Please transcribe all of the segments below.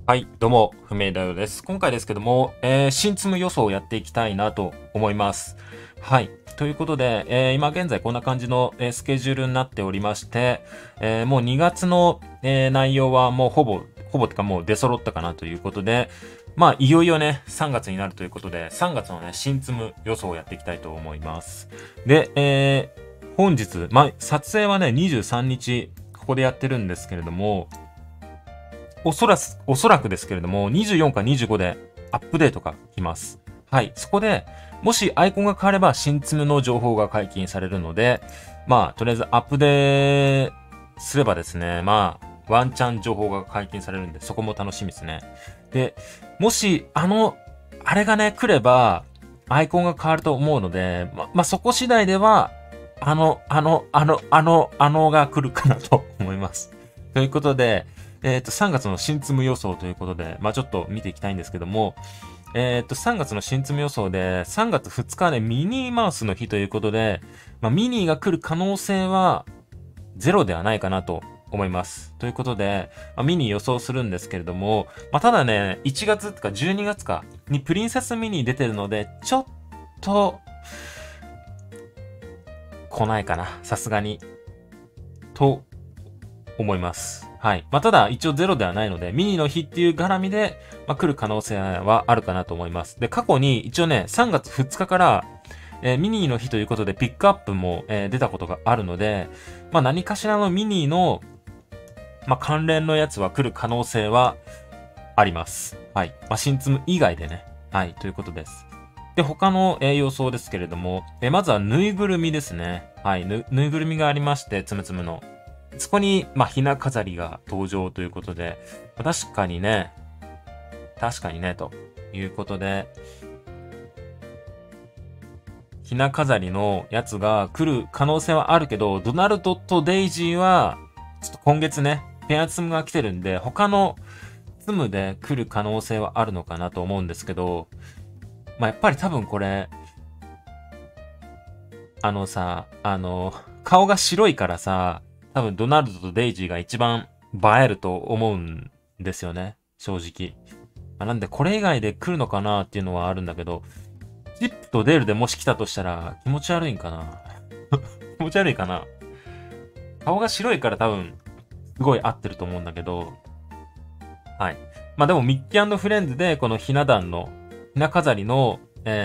はい、どうも、不明だよです。今回ですけども、新積む予想をやっていきたいなと思います。はい。ということで、今現在こんな感じの、スケジュールになっておりまして、もう2月の、内容はもうほぼってかもう出揃ったかなということで、まあ、いよいよね、3月になるということで、3月のね、新積む予想をやっていきたいと思います。で、本日、撮影はね、23日、ここでやってるんですけれども、おそらくですけれども、24か25でアップデートが来ます。はい。そこで、もしアイコンが変われば新ツムの情報が解禁されるので、とりあえずアップデートすればですね、ワンチャン情報が解禁されるんで、そこも楽しみですね。で、もし、あれがね、来れば、アイコンが変わると思うので、そこ次第では、が来るかなと思います。ということで、3月の新積む予想ということで、ちょっと見ていきたいんですけども、3月の新積む予想で、3月2日はね、ミニーマウスの日ということで、ミニーが来る可能性はゼロではないかなと思います。ということで、ミニー予想するんですけれども、ただね、1月とか12月かにプリンセスミニー出てるので、ちょっと、来ないかな。さすがに。と思います。はい。ただ、一応ゼロではないので、ミニの日っていう絡みで、来る可能性はあるかなと思います。で、過去に一応ね、3月2日から、ミニの日ということで、ピックアップも、出たことがあるので、何かしらのミニの、関連のやつは来る可能性はあります。はい。新積む以外でね。はい。ということです。で、他の、予想ですけれども、まずはぬいぐるみですね。はい。ぬいぐるみがありまして、つむつむの。そこに、ひな飾りが登場ということで、確かにね、ということで、ひな飾りのやつが来る可能性はあるけど、ドナルドとデイジーは、ちょっと今月ね、ペアツムが来てるんで、他のツムで来る可能性はあるのかなと思うんですけど、やっぱり多分これ、顔が白いからさ、多分ドナルドとデイジーが一番映えると思うんですよね。正直。なんでこれ以外で来るのかなっていうのはあるんだけど、チップとデールでもし来たとしたら気持ち悪いんかな気持ち悪いかな。顔が白いから多分、すごい合ってると思うんだけど、はい。でもミッキーフレンズでこのひな壇の、ひな飾りの、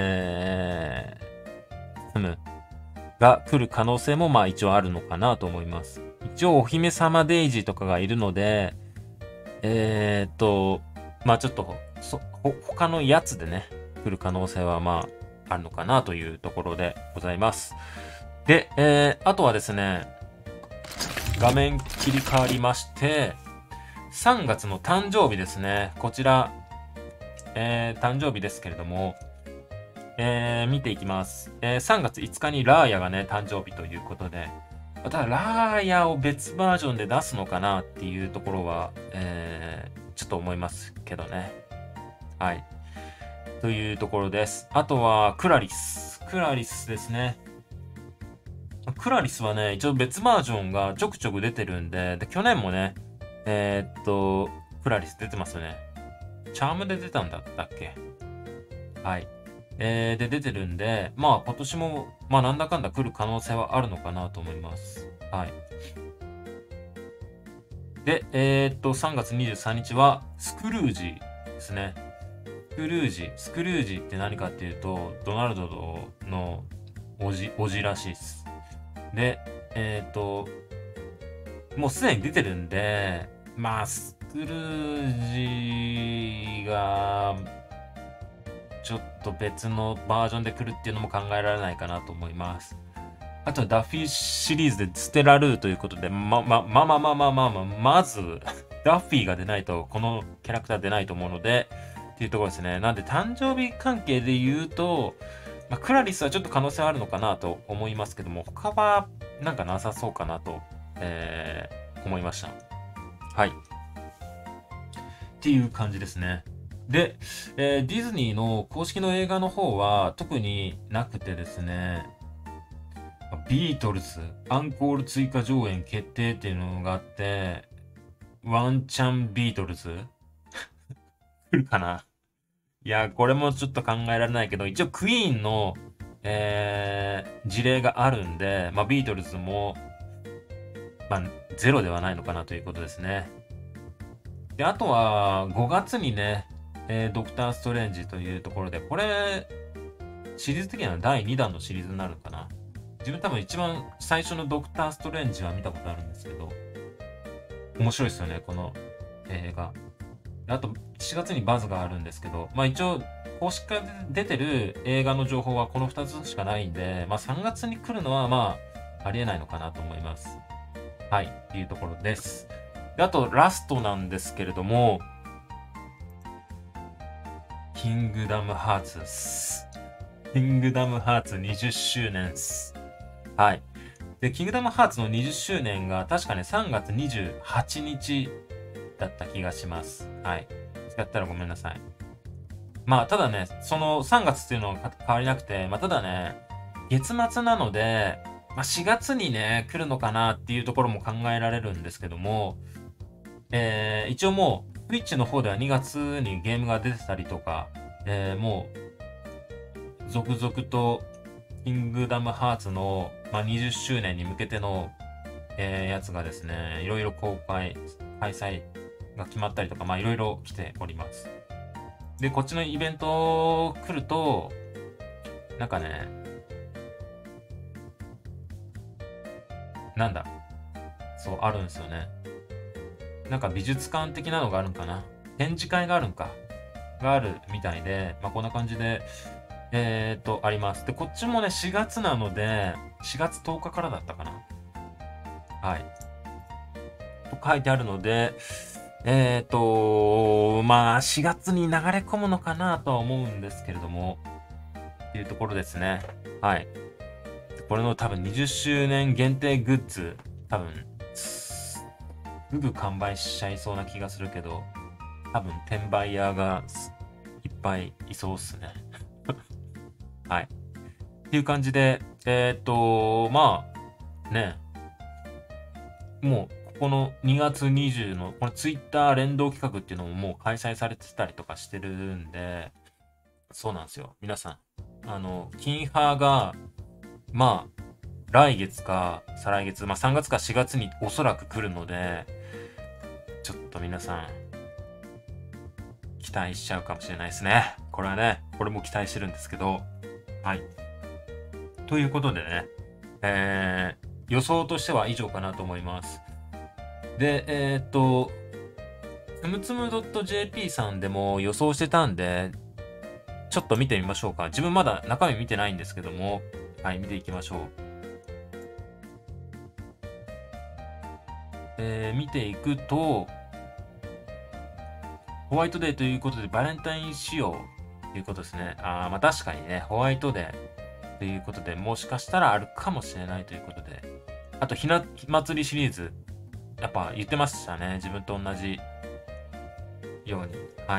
が来る可能性も一応あるのかなと思います。一応お姫様デイジーとかがいるので、ちょっと、他のやつでね、来る可能性はあるのかなというところでございます。で、あとはですね、画面切り替わりまして、3月の誕生日ですね。こちら、誕生日ですけれども、見ていきます。3月5日にラーヤがね、誕生日ということで、ただ、ラーヤを別バージョンで出すのかなっていうところは、ちょっと思いますけどね。はい。というところです。あとは、クラリス。クラリスですね。クラリスはね、一応別バージョンがちょくちょく出てるんで、去年もね、クラリス出てますよね。チャームで出たんだったっけ？はい。で、出てるんで、今年も、なんだかんだ来る可能性はあるのかなと思います。はい。で、3月23日は、スクルージですね。スクルージって何かっていうと、ドナルドのおじらしいです。で、もうすでに出てるんで、スクルージが、ちょっと別のバージョンで来るっていうのも考えられないかなと思います。あとはダッフィーシリーズでステラルーということで、まず、ダッフィーが出ないと、このキャラクター出ないと思うので、っていうところですね。なんで誕生日関係で言うと、クラリスはちょっと可能性はあるのかなと思いますけども、他はなんかなさそうかなと、思いました。はい。っていう感じですね。で、ディズニーの公式の映画の方は特になくてですね、ビートルズアンコール追加上演決定っていうのがあって、ワンチャンビートルズ来るかな。いや、これもちょっと考えられないけど、一応クイーンの、事例があるんで、まあ、ビートルズも、まあ、ゼロではないのかなということですね。で、あとは、5月にね、ドクター・ストレンジというところで、これ、シリーズ的には第2弾のシリーズになるのかな。自分多分一番最初のドクター・ストレンジは見たことあるんですけど、面白いですよね、この映画。あと、4月にバズがあるんですけど、まあ一応、公式から出てる映画の情報はこの2つしかないんで、まあ3月に来るのはまあ、ありえないのかなと思います。はい、っていうところです。であと、ラストなんですけれども、キングダムハーツです。キングダムハーツ20周年です。はい。で、キングダムハーツの20周年が確かね、3月28日だった気がします。はい。違ったらごめんなさい。まあ、ただね、その3月っていうのは変わりなくて、まあ、ただね、月末なので、まあ、4月にね、来るのかなっていうところも考えられるんですけども、一応もう、Twitch の方では2月にゲームが出てたりとか、もう、続々と、キングダムハーツの、まあ、20周年に向けての、やつがですね、いろいろ開催が決まったりとか、まあいろいろ来ております。で、こっちのイベント来ると、なんかね、なんだ、そう、あるんですよね。なんか美術館的なのがあるんかな。展示会があるんか。があるみたいで、まあこんな感じで、あります。で、こっちもね、4月なので、4月10日からだったかな。はい。と書いてあるので、まあ、4月に流れ込むのかなとは思うんですけれども、っていうところですね。はい。これの多分20周年限定グッズ、多分、すぐ完売しちゃいそうな気がするけど、多分転売屋がいっぱいいそうっすね。はい。っていう感じで、まあ、ね、もう、ここの2月20の、このツイッター連動企画っていうのももう開催されてたりとかしてるんで、そうなんですよ。皆さん。キンハーが、まあ、来月か再来月、まあ3月か4月におそらく来るので、ちょっと皆さん、期待しちゃうかもしれないですね。これはね、これも期待してるんですけど、はい。ということでね、予想としては以上かなと思います。で、つむつむ .jp さんでも予想してたんで、ちょっと見てみましょうか。自分まだ中身見てないんですけども、はい、見ていきましょう。見ていくと、ホワイトデーということで、バレンタイン仕様ということですね。まあ確かにね、ホワイトデーということで、もしかしたらあるかもしれないということで。あと、ひな祭りシリーズ、やっぱ言ってましたね。自分と同じように。はい。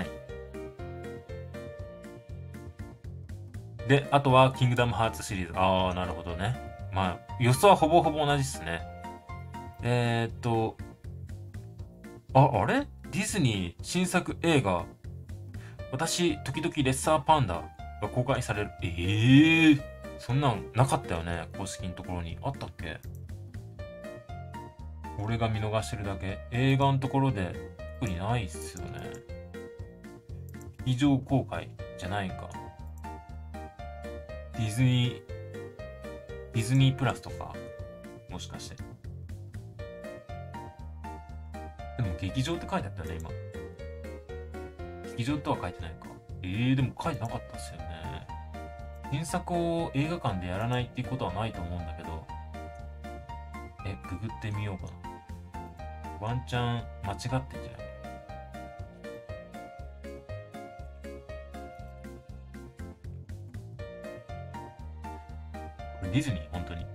で、あとは、キングダムハーツシリーズ。なるほどね。まあ、予想はほぼほぼ同じっすね。あれディズニー新作映画、私、時々レッサーパンダが公開される。そんなんなかったよね。公式のところに。あったっけ？俺が見逃してるだけ。映画のところで特にないっすよね。非常公開じゃないか。ディズニー、ディズニープラスとか、もしかして。でも劇場って書いてあったよね、今。劇場とは書いてないか。でも書いてなかったっすよね。原作を映画館でやらないっていうことはないと思うんだけど。ググってみようかな。ワンチャン間違ってんじゃない？これディズニー本当に。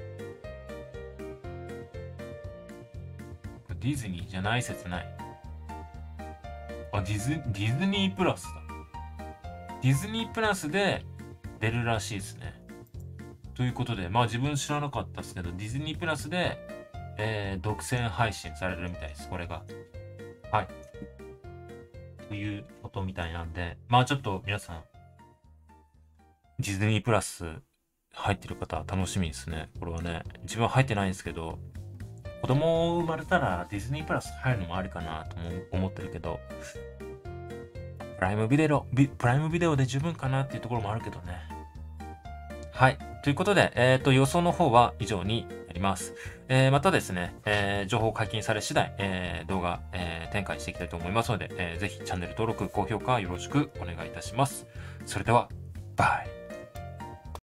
これディズニーじゃない説ない。ディズニープラスだ。ディズニープラスで出るらしいですね。ということで、まあ自分知らなかったですけど、ディズニープラスで、独占配信されるみたいです、これが。はい。というこことみたいなんで、まあちょっと皆さん、ディズニープラス入ってる方楽しみですね。これはね、自分は入ってないんですけど、子供生まれたらディズニープラス入るのもありかなとも思ってるけど、プライムビデオで十分かなっていうところもあるけどね。はい。ということで、予想の方は以上になります。またですね、情報解禁され次第、動画、展開していきたいと思いますので、ぜひチャンネル登録、高評価よろしくお願いいたします。それでは、バイ。